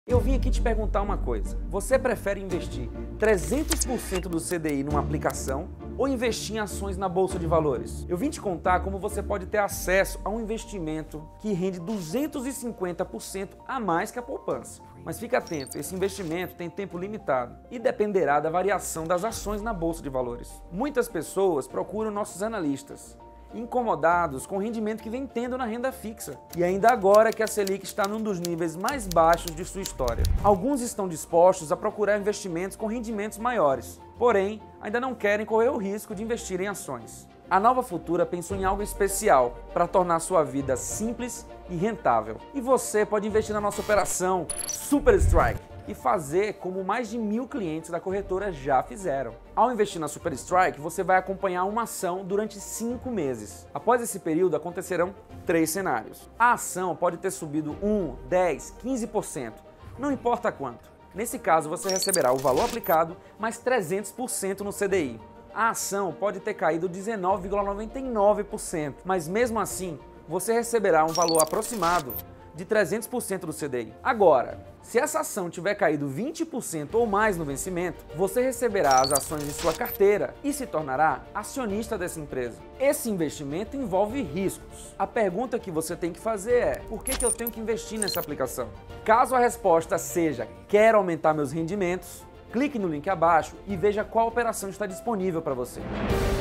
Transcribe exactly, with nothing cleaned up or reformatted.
Eu vim aqui te perguntar uma coisa. Você prefere investir trezentos por cento do C D I numa aplicação ou investir em ações na Bolsa de Valores? Eu vim te contar como você pode ter acesso a um investimento que rende duzentos e cinquenta por cento a mais que a poupança. Mas fique atento, esse investimento tem tempo limitado e dependerá da variação das ações na Bolsa de Valores. Muitas pessoas procuram nossos analistas, incomodados com o rendimento que vem tendo na renda fixa. E ainda agora que a Selic está num dos níveis mais baixos de sua história. Alguns estão dispostos a procurar investimentos com rendimentos maiores, porém, ainda não querem correr o risco de investir em ações. A Nova Futura pensou em algo especial para tornar sua vida simples e rentável. E você pode investir na nossa operação Super Strike e fazer como mais de mil clientes da corretora já fizeram. Ao investir na Super Strike, você vai acompanhar uma ação durante cinco meses. Após esse período, acontecerão três cenários. A ação pode ter subido um, dez, quinze por cento, não importa quanto. Nesse caso, você receberá o valor aplicado mais trezentos por cento no C D I. A ação pode ter caído dezenove vírgula noventa e nove por cento, mas mesmo assim, você receberá um valor aproximado de trezentos por cento do C D I. Agora, se essa ação tiver caído vinte por cento ou mais no vencimento, você receberá as ações de sua carteira e se tornará acionista dessa empresa. Esse investimento envolve riscos. A pergunta que você tem que fazer é: por que que eu tenho que investir nessa aplicação? Caso a resposta seja quero aumentar meus rendimentos, clique no link abaixo e veja qual operação está disponível para você.